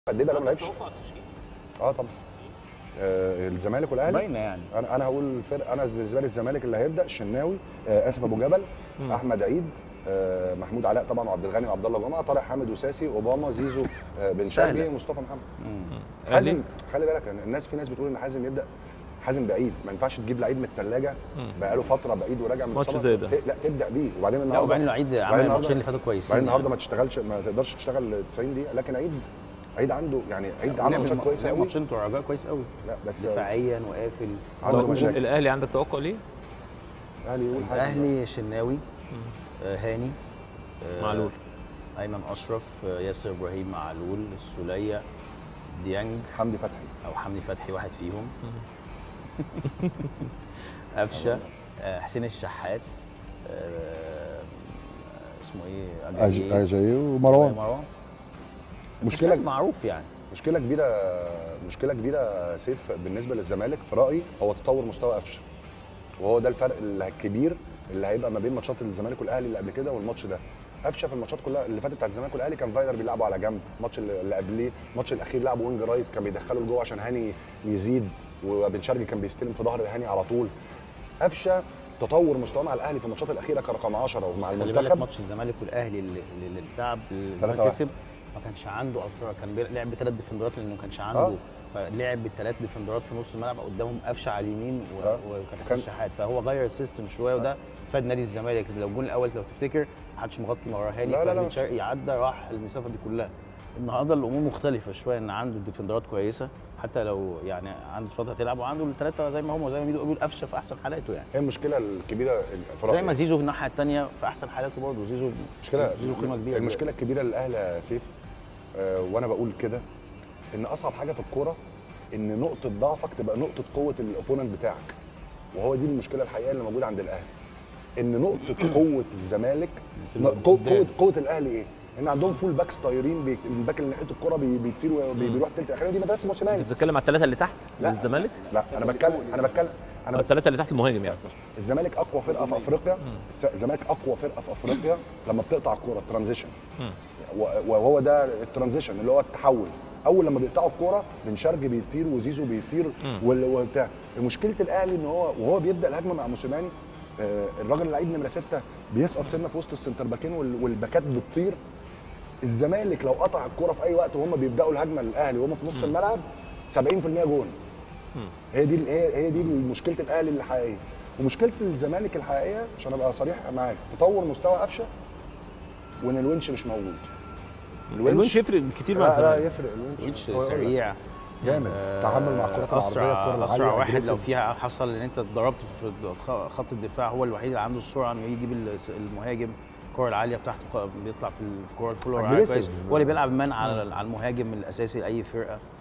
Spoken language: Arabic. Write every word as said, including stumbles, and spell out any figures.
قد ايه بقى ما لعبش؟ اه طبعا. آه الزمالك والاهلي باينه يعني. انا انا هقول الفرق. انا بالنسبه لي الزمالك اللي هيبدا الشناوي، آه اسف ابو جبل، مم. احمد عيد، آه محمود علاء طبعا، وعبد الغني وعبد الله جمعه، طارق حامد وساسي، اوباما، زيزو، آه بن شرقي، مصطفى محمد. حازم، خلي بالك الناس، في ناس بتقول ان حازم يبدا. حازم بعيد، ما ينفعش تجيب لعيب من الثلاجه بقاله فتره بعيد وراجع من ماتش زي ده لا تبدا بيه. وبعدين النهارده وبعدين عيد عمل الماتشين اللي فاتوا كويسين. وبعدين النهارده ما تشتغلش، ما تقدرش تشتغل تسعين دقيقه، لكن عيد عيد عنده يعني عيد عمل ماتشات كويسه قوي. ماتشين بتوع الرجاء كويس قوي. لا بس دفاعيا وقافل. عنده مشاكل. الاهلي عندك توقع ليه؟ الاهلي يقول حازم. الاهلي شناوي، آه هاني، آه معلول، ايمن اشرف، آه ياسر ابراهيم، معلول، السوليه، ديانج، حمدي فتحي او حمدي فتحي واحد فيهم. قفشه، آه حسين الشحات، آه اسمه ايه؟ اجاي اجاي ومروان. مروان مشكله معروف يعني. مشكله كبيره مشكله كبيره سيف بالنسبه للزمالك في رايي، هو تطور مستوى قفشه. وهو ده الفرق الكبير اللي هيبقى ما بين ماتشات الزمالك والاهلي اللي قبل كده والماتش ده. قفشه في الماتشات كلها اللي فاتت بتاعت الزمالك والاهلي كان فايلر بيلعبوا على جنب، الماتش اللي قبليه الماتش الاخير لعبوا وينج رايت، كان بيدخله لجوه عشان هاني يزيد، وبن شرقي كان بيستلم في ظهر هاني على طول. قفشه تطور مستواه مع الاهلي في الماتشات الاخيره كرقم عشرة ومع المنتخب. خلي بالك ماتش الزمالك والاهلي اللي اللي اتلعب الزمالك كسب، ما كانش عنده اطراف، كان لعب بثلاث ديفندرات لانه ما كانش عنده آه. فلعب بالثلاث ديفندرات في نص الملعب، قدامهم قفشه على اليمين وكان حسين الشحات، فهو غير السيستم شويه وده فاد نادي الزمالك. لو الجون الاول لو تفتكر ما حدش مغطي ورا هاني، فبن شرقي عدى راح المسافه دي كلها. النهارده الامور مختلفه شويه، ان عنده الديفندرات كويسه، حتى لو يعني عنده فتره تلعب وعنده الثلاثه زي ما هم، زي ما ميدو بيقول قفشه في احسن حالاته يعني. هي المشكله الكبيره زي ما زيزو في الناحيه الثانيه في احسن حالاته برضه. زيزو مشكله زيزو قيمه كبيره. المشكله الكبيره للاهلي يا سيف، آه وانا بقول كده، ان اصعب حاجه في الكوره ان نقطه ضعفك تبقى نقطه قوه الاوبوننت بتاعك، وهو دي المشكله الحقيقيه اللي موجوده عند الاهلي. ان نقطه قوه الزمالك قوه قوه الاهلي ايه؟ ان عندهم فول باكس طايرين، الباك اللي ناحيه الكوره بيطير وبيروح تلت الاخيره، ودي مدرسه موسيماني. انت بتتكلم على الثلاثه اللي تحت للزمالك؟ لا انا بتكلم انا بتكلم انا الثلاثه اللي تحت المهاجم يعني. الزمالك اقوى فرقه في افريقيا، الزمالك اقوى فرقه في افريقيا لما بتقطع الكوره الترانزيشن، وهو ده الترانزيشن اللي هو التحول. اول لما بيقطعوا الكوره بن شرقي بيطير وزيزو بيطير وبتاع. مشكله الاهلي ان هو وهو بيبدا الهجمه مع موسيماني، آه الراجل اللعيب نمره ستة بيسقط سنه في وسط السنتر باكين والباكات بتطير. الزمالك لو قطع الكوره في اي وقت وهم بيبداوا الهجمه للاهلي وهم في نص الملعب سبعين في المية جون. هي دي هي هي دي مشكله الاهلي الحقيقيه. ومشكله الزمالك الحقيقيه عشان ابقى صريح معاك، تطور مستوى قفشه وان الونش مش موجود. الونش يفرق كتير مع الزمالك. لا يفرق الونش سريع جامد، تعامل مع الكرات العرضيه، اسرع واحد. لو فيها حصل ان انت اتضربت في خط الدفاع، هو الوحيد اللي عنده السرعه انه يجيب المهاجم. الكره العاليه بتاعته بيطلع في الكره كله كويس، هو اللي بيلعب مان على على المهاجم الاساسي لاي فرقه.